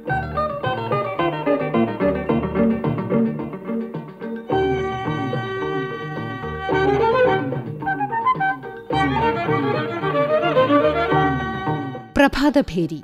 പ്രഭാതഭേരി.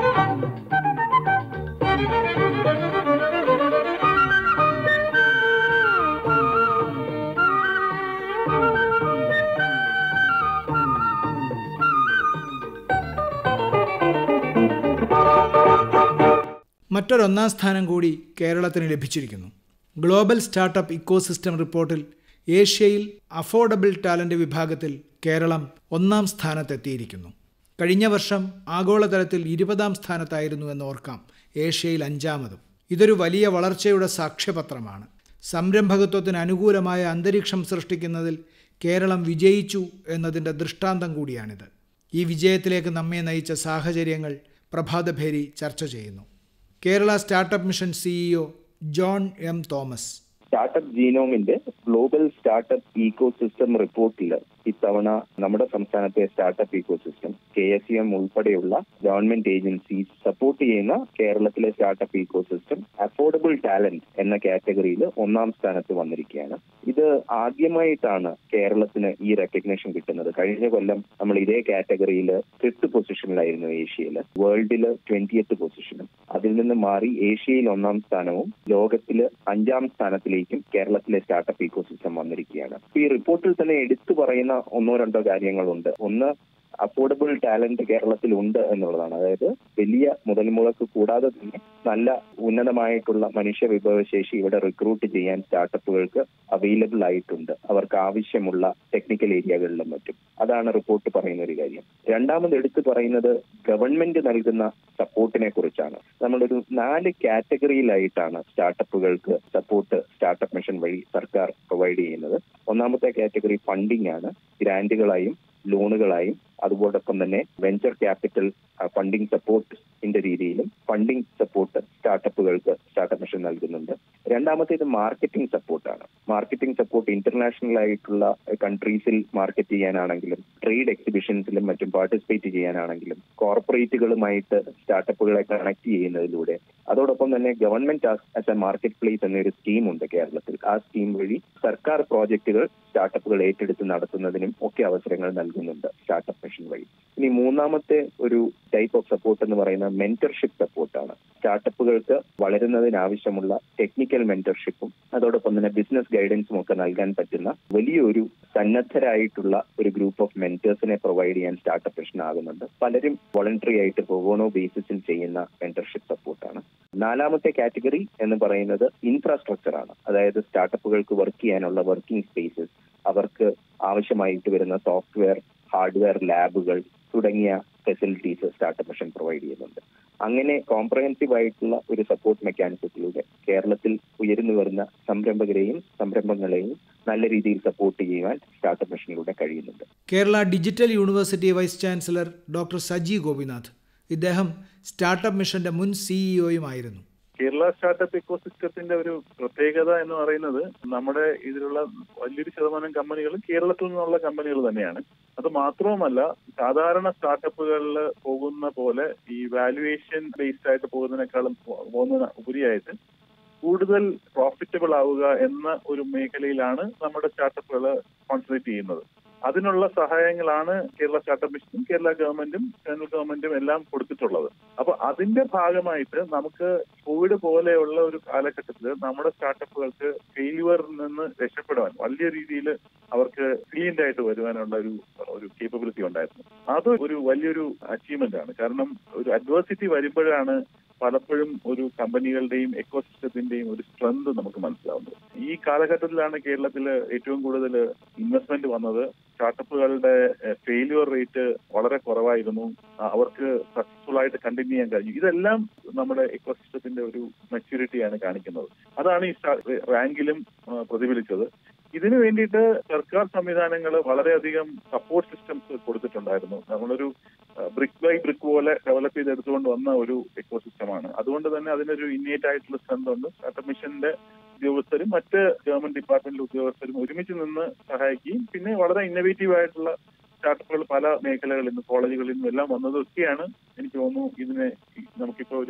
മറ്റൊരൊന്നാം സ്ഥാനം കൂടി കേരളത്തിന് ലഭിച്ചിരിക്കുന്നു. ഗ്ലോബൽ സ്റ്റാർട്ടപ്പ് ഇക്കോസിസ്റ്റം റിപ്പോർട്ടിൽ ഏഷ്യയിൽ അഫോർഡബിൾ ടാലന്റ് വിഭാഗത്തിൽ കേരളം 1-ാം സ്ഥാനത്തെത്തിയിരിക്കുന്നു. കഴിഞ്ഞ വർഷം ആഗോളതലത്തിൽ 20-ാം സ്ഥാനത്തായിരുന്നു എന്ന് ഓർക്കാം, ഏഷ്യയിൽ 5-ാമതും. ഇതൊരു വലിയ വളർച്ചയുടെ സാക്ഷ്യപത്രമാണ്. സംരംഭകത്വത്തിന് അനുകൂലമായ അന്തരീക്ഷം സൃഷ്ടിക്കുന്നതിൽ കേരളം വിജയിച്ചു എന്നതിൻ്റെ ദൃഷ്ടാന്തം കൂടിയാണിത്. ഈ വിജയത്തിലേക്ക് നമ്മെ നയിച്ച സാഹചര്യങ്ങൾ പ്രഭാതഭേരി ചർച്ച ചെയ്യുന്നു. Kerala startup mission CEO John M Thomas. Startup ജീനോമിന്റെ ഗ്ലോബൽ സ്റ്റാർട്ടപ്പ് ഇക്കോസിസ്റ്റം റിപ്പോർട്ടിൽ ഇത്തവണ നമ്മുടെ സംസ്ഥാനത്തെ സ്റ്റാർട്ടപ്പ് ഇക്കോസിസ്റ്റം KSEM ഉൾപ്പെടെയുള്ള ഗവൺമെന്റ് ഏജൻസീസ് സപ്പോർട്ട് ചെയ്യുന്ന കേരളത്തിലെ സ്റ്റാർട്ടപ്പ് ഇക്കോസിസ്റ്റം അഫോർഡബിൾ ടാലന്റ് എന്ന കാറ്റഗറിയിൽ 1-ാം സ്ഥാനത്ത് വന്നിരിക്കുകയാണ്. ഇത് ആദ്യമായിട്ടാണ് കേരളത്തിന് ഈ റെക്കഗ്നേഷൻ കിട്ടുന്നത്. കഴിഞ്ഞ കൊല്ലം നമ്മൾ ഇതേ കാറ്റഗറിയിൽ 5th പൊസിഷനിലായിരുന്നു ഏഷ്യയിൽ, വേൾഡിൽ 20th പൊസിഷനും. അതിൽ നിന്ന് മാറി ഏഷ്യയിൽ 1-ാം സ്ഥാനവും ലോകത്തിൽ 5-ാം സ്ഥാനത്തിലേക്കും കേരളത്തിലെ സ്റ്റാർട്ടപ്പ് ഇക്കോസിസ്റ്റം വന്നിരിക്കുകയാണ്. ഈ റിപ്പോർട്ടിൽ തന്നെ എടുത്തു പറയുന്ന 1-2 കാര്യങ്ങളുണ്ട്. ഒന്ന്, അഫോർഡബിൾ ടാലന്റ് കേരളത്തിൽ ഉണ്ട് എന്നുള്ളതാണ്. അതായത് വലിയ മുതൽ മുടക്ക് കൂടാതെ തന്നെ നല്ല ഉന്നതമായിട്ടുള്ള മനുഷ്യ വിഭവശേഷി ഇവിടെ റിക്രൂട്ട് ചെയ്യാൻ സ്റ്റാർട്ടപ്പുകൾക്ക് അവൈലബിൾ ആയിട്ടുണ്ട്, അവർക്ക് ആവശ്യമുള്ള ടെക്നിക്കൽ ഏരിയകളിലും മറ്റും. അതാണ് റിപ്പോർട്ട് പറയുന്ന ഒരു കാര്യം. രണ്ടാമത് എടുത്തു പറയുന്നത് ഗവൺമെന്റ് നൽകുന്ന സപ്പോർട്ടിനെ കുറിച്ചാണ്. നമ്മളൊരു 4 കാറ്റഗറിയിലായിട്ടാണ് സ്റ്റാർട്ടപ്പുകൾക്ക് സപ്പോർട്ട് സ്റ്റാർട്ടപ്പ് മിഷൻ വഴി സർക്കാർ പ്രൊവൈഡ് ചെയ്യുന്നത്. ഒന്നാമത്തെ കാറ്റഗറി ഫണ്ടിംഗ് ആണ്, ഗ്രാന്റുകളായും ലോണുകളായും അതുപോലൊപ്പം തന്നെ വെഞ്ചർ ക്യാപിറ്റൽ ഫണ്ടിംഗ് സപ്പോർട്ടിന്റെ രീതിയിലും ഫണ്ടിംഗ് സപ്പോർട്ട് സ്റ്റാർട്ടപ്പുകൾക്ക് സ്റ്റാർട്ടപ്പ് മിഷൻ നൽകുന്നുണ്ട്. രണ്ടാമത്തേത് മാർക്കറ്റിംഗ് സപ്പോർട്ടാണ്. മാർക്കറ്റിംഗ് സപ്പോർട്ട് ഇന്റർനാഷണൽ ആയിട്ടുള്ള കൺട്രീസിൽ മാർക്കറ്റ് ചെയ്യാനാണെങ്കിലും ട്രേഡ് എക്സിബിഷൻസിലും മറ്റും പാർട്ടിസിപ്പേറ്റ് ചെയ്യാനാണെങ്കിലും കോർപ്പറേറ്റുകളുമായിട്ട് സ്റ്റാർട്ടപ്പുകളെ കണക്ട് ചെയ്യുന്നതിലൂടെ, അതോടൊപ്പം തന്നെ government as a market place എന്നൊരു സ്കീമുണ്ട് കേരളത്തിൽ. ആ സ്കീം വഴി സർക്കാർ പ്രോജക്റ്റുകൾ സ്റ്റാർട്ടപ്പുകൾ ഏറ്റെടുത്ത് നടത്തുന്നതിനും ഒക്കെ അവസരങ്ങൾ നൽകുന്നുണ്ട് സ്റ്റാർട്ടപ്പ് മിഷൻ വഴി. ഇനി മൂന്നാമത്തെ ഒരു ടൈപ്പ് ഓഫ് സപ്പോർട്ട് എന്ന് പറയുന്നത് മെന്റർഷിപ്പ് സപ്പോർട്ടാണ്. സ്റ്റാർട്ടപ്പുകൾക്ക് വളരുന്നതിനാവശ്യമുള്ള ടെക്നിക്കൽ മെന്റർഷിപ്പും അതോടൊപ്പം തന്നെ ബിസിനസ് ഗൈഡൻസും ഒക്കെ നൽകാൻ പറ്റുന്ന വലിയൊരു സന്നദ്ധരായിട്ടുള്ള ഒരു ഗ്രൂപ്പ് ഓഫ് മെന്റേഴ്സിനെ പ്രൊവൈഡ് ചെയ്യാൻ സ്റ്റാർട്ടപ്പ് മിഷൻ ആകുന്നുണ്ട്. പലരും വോളണ്ടറി ആയിട്ട് പ്രൊബോണോ ബേസിസിൽ ചെയ്യുന്ന മെന്റർഷിപ്പ് സപ്പോർട്ടാണ്. നാലാമത്തെ കാറ്റഗറി എന്ന് പറയുന്നത് ഇൻഫ്രാസ്ട്രക്ചർ ആണ്. അതായത് സ്റ്റാർട്ടപ്പുകൾക്ക് വർക്ക് ചെയ്യാനുള്ള വർക്കിംഗ് സ്പേസസ്, അവർക്ക് ആവശ്യമായിട്ട് വരുന്ന സോഫ്റ്റ്വെയർ, ഹാർഡ്വെയർ ലാബുകൾ തുടങ്ങിയ ഫെസിലിറ്റീസ് സ്റ്റാർട്ടപ്പ് മിഷൻ പ്രൊവൈഡ് ചെയ്യുന്നുണ്ട്. അങ്ങനെ കോംപ്രഹെൻസീവ് ആയിട്ടുള്ള ഒരു സപ്പോർട്ട് മെക്കാനിസത്തിലൂടെ കേരളത്തിൽ ഉയർന്നു വരുന്ന സംരംഭകരെയും സംരംഭങ്ങളെയും നല്ല രീതിയിൽ സപ്പോർട്ട് ചെയ്യുവാൻ സ്റ്റാർട്ടപ്പ് മിഷനിലൂടെ കഴിയുന്നുണ്ട്. Kerala digital university vice chancellor doctor Saji Gopinath. ഇദ്ദേഹം സ്റ്റാർട്ടപ്പ് മിഷന്റെ മുൻ CEOയുമായിരുന്നു. കേരള സ്റ്റാർട്ടപ്പ് ഇക്കോസിസ്റ്റത്തിന്റെ ഒരു പ്രത്യേകത എന്ന് പറയുന്നത് നമ്മുടെ ഇതിലുള്ള വലിയൊരു ശതമാനം കമ്പനികൾ കേരളത്തിൽ നിന്നുള്ള കമ്പനികൾ തന്നെയാണ്. അത് മാത്രവുമല്ല, സാധാരണ സ്റ്റാർട്ടപ്പുകളിൽ പോകുന്ന പോലെ ഈ വാല്യുവേഷൻ ബേസ്ഡ് ആയിട്ട് പോകുന്നതിനേക്കാളും ഉപരിയായിട്ട് കൂടുതൽ പ്രോഫിറ്റബിൾ ആവുക എന്ന ഒരു മേഖലയിലാണ് നമ്മുടെ സ്റ്റാർട്ടപ്പുകൾ കോൺസെൻട്രേറ്റ് ചെയ്യുന്നത്. അതിനുള്ള സഹായങ്ങളാണ് കേരള സ്റ്റാർട്ടപ്പ് മിഷനും കേരള ഗവൺമെന്റും സെൻട്രൽ ഗവൺമെന്റും എല്ലാം കൊടുത്തിട്ടുള്ളത്. അപ്പൊ അതിന്റെ ഭാഗമായിട്ട് നമുക്ക് കോവിഡ് പോലെയുള്ള ഒരു കാലഘട്ടത്തിൽ നമ്മുടെ സ്റ്റാർട്ടപ്പുകൾക്ക് ഫെയിലുവറിൽ നിന്ന് രക്ഷപ്പെടുവാൻ വലിയ രീതിയിൽ അവർക്ക് ക്ലീൻഡ് ആയിട്ട് വരുവാനുള്ള ഒരു കേപ്പബിലിറ്റി ഉണ്ടായിരുന്നു. അത് ഒരു വലിയൊരു അച്ചീവ്മെന്റ് ആണ്. കാരണം ഒരു അഡ്വേഴ്സിറ്റി വരുമ്പോഴാണ് പലപ്പോഴും ഒരു കമ്പനികളുടെയും എക്കോസിസ്റ്റത്തിന്റെയും ഒരു സ്ട്രെങ്ത് നമുക്ക് മനസ്സിലാവുന്നത്. ഈ കാലഘട്ടത്തിലാണ് കേരളത്തിൽ ഏറ്റവും കൂടുതൽ ഇൻവെസ്റ്റ്മെന്റ് വന്നത്. സ്റ്റാർട്ടപ്പുകളുടെ ഫെയിലിയർ റേറ്റ് വളരെ കുറവായിരുന്നു. അവർക്ക് സക്സസ്ഫുൾ ആയിട്ട് കണ്ടിന്യൂ ചെയ്യാൻ കഴിഞ്ഞു. ഇതെല്ലാം നമ്മുടെ എക്കോസിസ്റ്റത്തിന്റെ ഒരു മെച്യൂരിറ്റിയാണ് കാണിക്കുന്നത്. അതാണ് ഈ റാങ്കിലും പ്രതിഫലിച്ചത്. ഇതിനു വേണ്ടിയിട്ട് സർക്കാർ സംവിധാനങ്ങൾ വളരെയധികം സപ്പോർട്ട് സിസ്റ്റംസ് കൊടുത്തിട്ടുണ്ടായിരുന്നു. നമ്മളൊരു ബ്രിക്ക് ബൈ ബ്രിക്ക് പോലെ ഡെവലപ്പ് ചെയ്തെടുത്തുകൊണ്ട് വന്ന ഒരു എക്കോസിസ്റ്റമാണ്. അതുകൊണ്ട് തന്നെ അതിനൊരു ഇന്നേറ്റ് ആയിട്ടുള്ള സ്ട്രെങ്ത് ഉണ്ട്. സ്റ്റാർട്ടപ്പ് മിഷന്റെ ഉദ്യോഗസ്ഥരും മറ്റ് ഗവൺമെന്റ് ഡിപ്പാർട്ട്മെന്റിലെ ഉദ്യോഗസ്ഥരും ഒരുമിച്ച് നിന്ന് സഹായിക്കുകയും പിന്നെ വളരെ ഇന്നോവേറ്റീവ് ആയിട്ടുള്ള സ്റ്റാർട്ടപ്പുകൾ പല മേഖലകളിൽ നിന്ന് കോളേജുകളിൽ നിന്നും എല്ലാം വന്നതൊക്കെയാണ് എനിക്ക് തോന്നുന്നു ഇതിനെ നമുക്കിപ്പോ ഒരു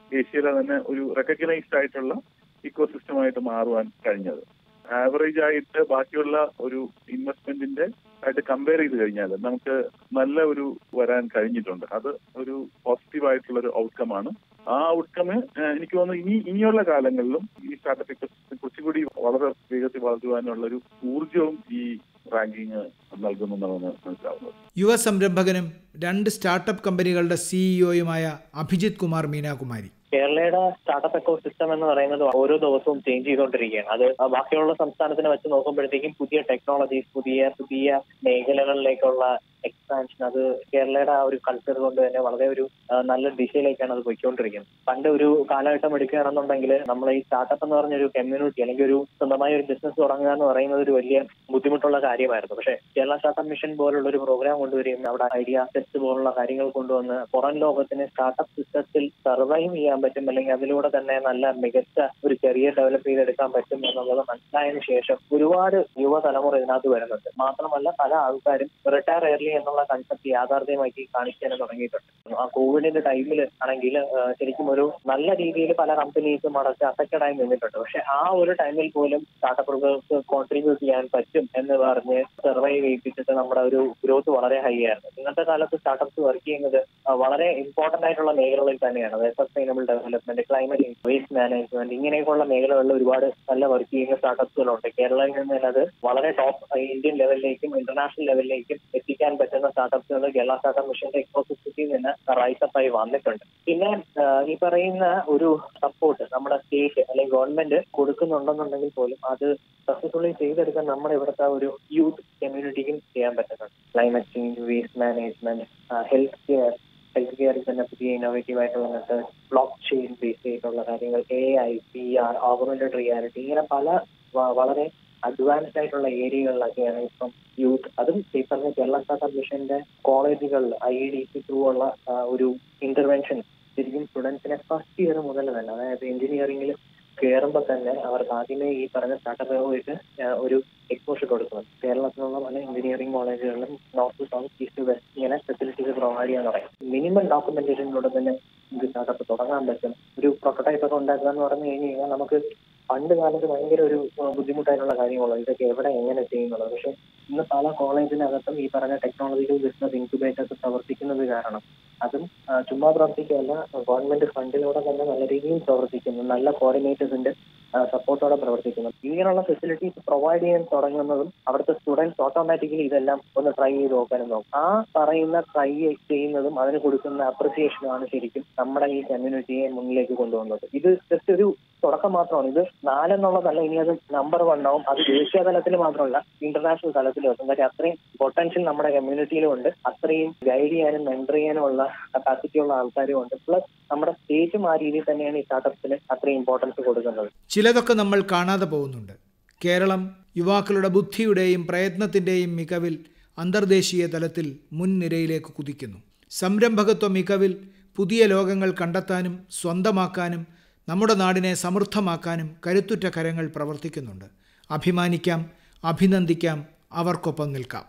ഏഷ്യയിലെ തന്നെ ഒരു റെക്കഗ്നൈസ്ഡ് ആയിട്ടുള്ള ഇക്കോസിസ്റ്റമായിട്ട് മാറുവാൻ കഴിഞ്ഞത്. ആവറേജ് ആയിട്ട് ബാക്കിയുള്ള ഒരു ഇൻവെസ്റ്റ്മെന്റിന്റെ ആയിട്ട് കമ്പയർ ചെയ്ത് കഴിഞ്ഞാൽ നമുക്ക് നല്ല ഒരു വരാൻ കഴിഞ്ഞിട്ടുണ്ട്. അത് ഒരു പോസിറ്റീവ് ആയിട്ടുള്ള ഒരു ഔട്ട്കം ആണ്. ആ ഔട്ട്കം എനിക്ക് തോന്നുന്നു ഇനിയുള്ള കാലങ്ങളിലും ഈ സ്റ്റാർട്ടപ്പ് ഇക്കോസിസ്റ്റം കുറച്ചുകൂടി വളരെ വേഗത്തിൽ വളരുവാനുള്ള ഒരു ഊർജവും ഈ റാങ്കിങ് നൽകുന്നതെന്നാണ് മനസ്സിലാവുന്നത്. യുവ സംരംഭകനും 2 സ്റ്റാർട്ടപ്പ് കമ്പനികളുടെ സിഇഒയുമായ അഭിജിത് കുമാർ മീന കുമാരി. കേരളയുടെ സ്റ്റാർട്ടപ്പ് എക്കോ സിസ്റ്റം എന്ന് പറയുന്നത് ഓരോ ദിവസവും ചേഞ്ച് ചെയ്തുകൊണ്ടിരിക്കുകയാണ്. അത് ബാക്കിയുള്ള സംസ്ഥാനത്തിനെ വെച്ച് നോക്കുമ്പോഴത്തേക്കും പുതിയ ടെക്നോളജീസ്, പുതിയ മേഖലകളിലേക്കുള്ള എക്സ്പാൻഷൻ, അത് കേരളയുടെ ആ ഒരു കൾച്ചർ കൊണ്ട് തന്നെ വളരെ ഒരു നല്ല ദിശയിലേക്കാണ് അത് പോയിക്കൊണ്ടിരിക്കുന്നത്. പണ്ട് ഒരു കാലഘട്ടം എടുക്കുകയാണെന്നുണ്ടെങ്കിൽ നമ്മൾ ഈ സ്റ്റാർട്ടപ്പ് എന്ന് പറഞ്ഞൊരു കമ്മ്യൂണിറ്റി അല്ലെങ്കിൽ ഒരു സ്വന്തമായ ഒരു ബിസിനസ് തുടങ്ങുക എന്ന് പറയുന്നത് ഒരു വലിയ ബുദ്ധിമുട്ടുള്ള കാര്യമായിരുന്നു. പക്ഷേ കേരള സ്റ്റാർട്ടപ്പ് മിഷൻ പോലുള്ള ഒരു പ്രോഗ്രാം കൊണ്ടുവരികയും അവിടെ ഐഡിയ ടെസ്റ്റ് പോലുള്ള കാര്യങ്ങൾ കൊണ്ടുവന്ന് പുറം ലോകത്തിന് സ്റ്റാർട്ടപ്പ് സിസ്റ്റത്തിൽ സർവൈവ് ചെയ്യാൻ പറ്റും, അല്ലെങ്കിൽ അതിലൂടെ തന്നെ നല്ല മികച്ച ഒരു കരിയർ ഡെവലപ്പ് ചെയ്തെടുക്കാൻ പറ്റും എന്നുള്ളത് മനസ്സിലായതിനു ശേഷം ഒരുപാട് യുവതലമുറ ഇതിനകത്ത് വരുന്നുണ്ട്. മാത്രമല്ല പല ആൾക്കാരും റിട്ടയർ എയർലി എന്നുള്ള കൺസെപ്റ്റ് യാഥാർത്ഥ്യമാക്കി കാണിക്കാൻ തുടങ്ങിയിട്ടുണ്ട്. ആ കോവിഡിന്റെ ടൈമിൽ ആണെങ്കിൽ ശരിക്കും ഒരു നല്ല രീതിയിൽ പല കമ്പനീസും അടച്ച് അഫക്റ്റഡ് ആയി നിന്നിട്ടുണ്ട്. പക്ഷെ ആ ഒരു ടൈമിൽ പോലും സ്റ്റാർട്ടപ്പുകൾക്ക് കോൺട്രിബ്യൂട്ട് ചെയ്യാൻ പറ്റും എന്ന് പറഞ്ഞ് സർവൈവ് ചെയ്യിപ്പിച്ചിട്ട് നമ്മുടെ ഒരു ഗ്രോത്ത് വളരെ ഹൈ ആയിരുന്നു. ഇന്നത്തെ കാലത്ത് സ്റ്റാർട്ടപ്സ് വർക്ക് ചെയ്യുന്നത് വളരെ ഇമ്പോർട്ടന്റ് ആയിട്ടുള്ള മേഖലകളിൽ തന്നെയാണ്. അതായത് sustainable development, climate, waste management, ഇങ്ങനെയൊക്കെയുള്ള മേഖലകളിൽ ഒരുപാട് നല്ല വർക്ക് ചെയ്യുന്ന സ്റ്റാർട്ടപ്സുകളുണ്ട്. കേരളയിൽ നിന്ന് അത് വളരെ ടോപ്പ് ഇന്ത്യൻ ലെവലിലേക്കും ഇന്റർനാഷണൽ ലെവലിലേക്കും എത്തിക്കാൻ പറ്റുന്ന സ്റ്റാർട്ടപ്സുകൾ കേരള സ്റ്റാർട്ടപ്പ് മിഷന്റെ ഇക്കോസിസ്റ്റത്തിൽ നിന്ന് റൈസപ്പ് ആയി വന്നിട്ടുണ്ട്. പിന്നെ ഈ പറയുന്ന ഒരു സപ്പോർട്ട് നമ്മുടെ സ്റ്റേറ്റ് അല്ലെങ്കിൽ ഗവൺമെന്റ് കൊടുക്കുന്നുണ്ടെന്നുണ്ടെങ്കിൽ പോലും അത് സക്സസ്ഫുള്ളി ചെയ്തെടുക്കാൻ നമ്മുടെ ഇവിടുത്തെ ഒരു യൂത്ത് കമ്മ്യൂണിറ്റിക്കും ചെയ്യാൻ പറ്റുന്നുണ്ട്. Climate change, waste management, health കെയറിൽ തന്നെ പുതിയ ഇന്നോവേറ്റീവ് ആയിട്ടുള്ള മെത്തേഡ്, ബ്ലോക്ക് ചെയിൻ ബേസ് ചെയ്തിട്ടുള്ള കാര്യങ്ങൾ, AI, PR, ഓഗ്മെന്റഡ് റിയാലിറ്റി, ഇങ്ങനെ പല വളരെ അഡ്വാൻസ്ഡ് ആയിട്ടുള്ള ഏരിയകളിലൊക്കെയാണ് ഇപ്പം യൂത്ത്, അതും ഈ പറഞ്ഞ കേരള സ്റ്റാർട്ടപ്പ് മിഷന്റെ കോളേജുകളിൽ IEDC ത്രൂ ഉള്ള ഒരു ഇന്റർവെൻഷൻ ശരിക്കും സ്റ്റുഡൻസിനെ ഫസ്റ്റ് ഇയർ മുതൽ തന്നെ, അതായത് എഞ്ചിനീയറിംഗിൽ കയറുമ്പോൾ തന്നെ അവർക്ക് ആദ്യമേ ഈ പറഞ്ഞ സ്റ്റാർട്ടപ്പുമായിട്ട് ഒരു എക്സ്പോഷർ കൊടുക്കുന്നത്. കേരളത്തിലുള്ള പല എഞ്ചിനീയറിംഗ് കോളേജുകളിലും നോർത്ത്, സൗത്ത്, ഈസ്റ്റ്, വെസ്റ്റ് ഇങ്ങനെ ഫെസിലിറ്റീസ് പ്രൊവൈഡ് ചെയ്യാൻ പറയും. മിനിമം ഡോക്യുമെന്റേഷനിലൂടെ തന്നെ നമുക്ക് സ്റ്റാർട്ടപ്പ് തുടങ്ങാൻ പറ്റും. ഒരു പ്രൊട്ടോടൈപ്പ് ഒക്കെ ഉണ്ടാക്കുക എന്ന് പറഞ്ഞു കഴിഞ്ഞാൽ നമുക്ക് പണ്ട് കാലത്ത് ഭയങ്കര ഒരു ബുദ്ധിമുട്ടായിട്ടുള്ള കാര്യങ്ങളുള്ളത്, ഇതൊക്കെ എവിടെ എങ്ങനെ ചെയ്യുന്നുള്ളത്. പക്ഷെ ഇന്ന് പല കോളേജിനകത്തും ഈ പറഞ്ഞ ടെക്നോളജിക്കൽ ബിസിനസ് ഇൻക്യുബേറ്റേഴ്സ് പ്രവർത്തിക്കുന്നത് കാരണം അതും ചുമ്മാ പ്രവർത്തിക്കുകയല്ല, ഗവൺമെന്റ് ഫണ്ടിലൂടെ തന്നെ നല്ല രീതിയിൽ പ്രവർത്തിക്കുന്നു, നല്ല കോർഡിനേറ്റേഴ്സിന്റെ സപ്പോർട്ടോടെ പ്രവർത്തിക്കുന്നു. ഇങ്ങനെയുള്ള ഫെസിലിറ്റീസ് പ്രൊവൈഡ് ചെയ്യാൻ തുടങ്ങുന്നതും അവിടുത്തെ സ്റ്റുഡൻസ് ഓട്ടോമാറ്റിക്കലി ഇതെല്ലാം ഒന്ന് ട്രൈ ചെയ്ത് നോക്കാനും നോക്കും. ആ പറയുന്ന ട്രൈ ചെയ്യുന്നതും അതിന് കൊടുക്കുന്ന അപ്രിസിയേഷനുമാണ് ശരിക്കും നമ്മുടെ ഈ കമ്മ്യൂണിറ്റിയെ മുന്നിലേക്ക് കൊണ്ടുവന്നത്. ഇത് ജസ്റ്റ് ഒരു തുടക്കം മാത്രമാണ്. ഇത് 4 എന്നുള്ളതല്ല, ഇനി അത് നമ്പർ 1 ആവും. അത് ദേശീയ തലത്തിൽ മാത്രമല്ല ഇന്റർനാഷണൽ തലത്തിലും എത്തും. കാര്യം അത്രയും പൊട്ടൻഷ്യൽ നമ്മുടെ കമ്മ്യൂണിറ്റിയിലും ഉണ്ട്, അത്രയും ഗൈഡ് ചെയ്യാനും മെന്റർ ചെയ്യാനും ഉള്ള കപ്പാസിറ്റി ഉള്ള ആൾക്കാരും ഉണ്ട്. പ്ലസ് നമ്മുടെ സ്റ്റേറ്റും ആ രീതിയിൽ തന്നെയാണ് ഈ സ്റ്റാർട്ടപ്സിന് അത്രയും ഇമ്പോർട്ടൻസ് കൊടുക്കുന്നത്. ചിലതൊക്കെ നമ്മൾ കാണാതെ പോകുന്നുണ്ട്. കേരളം യുവാക്കളുടെ ബുദ്ധിയുടെയും പ്രയത്നത്തിന്റെയും മികവിൽ അന്തർദേശീയ തലത്തിൽ മുൻനിരയിലേക്ക് കുതിക്കുന്നു. സംരംഭകത്വ മികവിൽ പുതിയ ലോകങ്ങൾ കണ്ടെത്താനും സ്വന്തമാക്കാനും നമ്മുടെ നാടിനെ സമൃദ്ധമാക്കാനും കരുത്തുറ്റ കരങ്ങൾ പ്രവർത്തിക്കുന്നുണ്ട്. അഭിമാനിക്കാം, അഭിനന്ദിക്കാം, അവർക്കൊപ്പം നിൽക്കാം.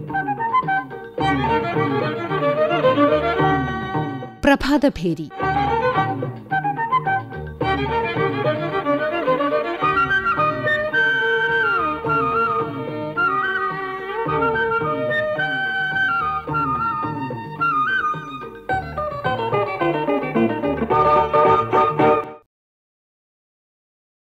പ്രഭാതഭേരി